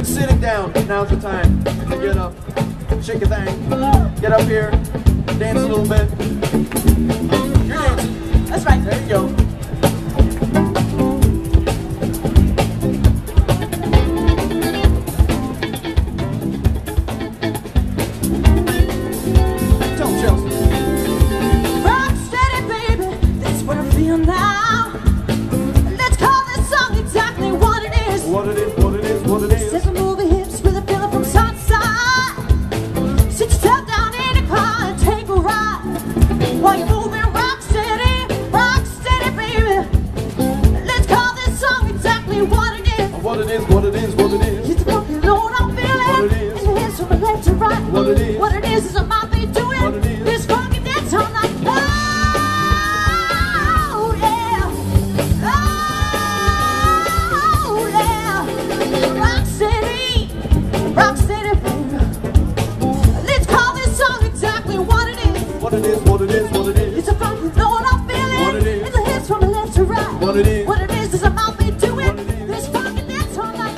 sitting down, now's the time to get up, shake a thing, get up here, dance a little bit. You're dancing. That's right. There you go. What it is I might be doing this funky dance all night. Oh yeah, oh yeah, Rock City, baby. Let's call this song exactly what it is. What it is, what it is, what it is. It's a funky, you know what I'm feeling. What it is. It's the hips from the left to right. What it is. What it is I might be doing this funky dance all night.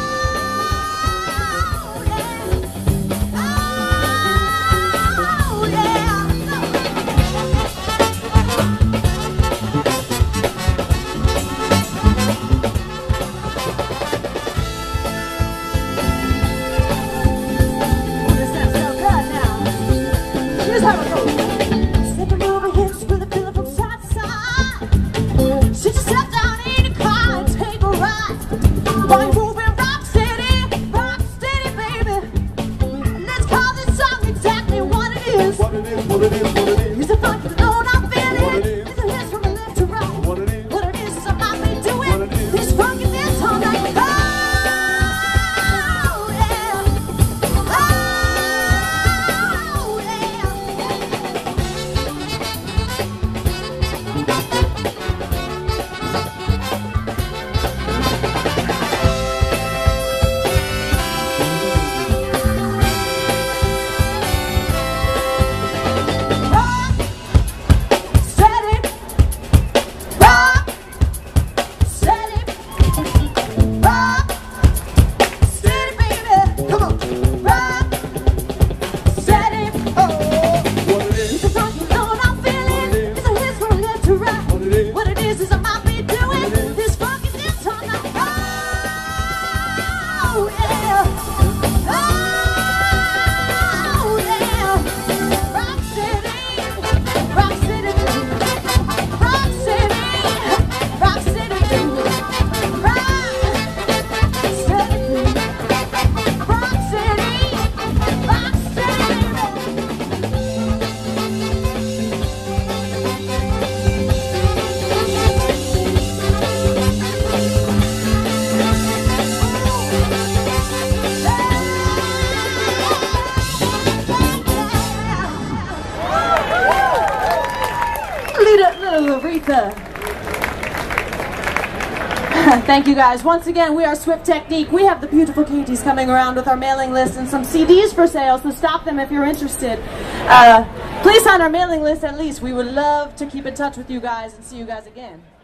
Here's how it goes. Step over hips with a pillow from side to side. Sit yourself down in your car and take a ride. While you're moving rock steady, baby. Let's call this song exactly what it is. What it is, what it is, what it is. It's a funky note I'm feeling. What it is. It's a hips from the left to right. What it is. What it is I might be doing What it is. this funky dance all night. Oh yeah. Little Aretha. Thank you guys. Once again, we are Swift Technique. We have the beautiful Katies coming around with our mailing list and some CDs for sale, so stop them if you're interested. Please sign our mailing list at least. We would love to keep in touch with you guys and see you guys again.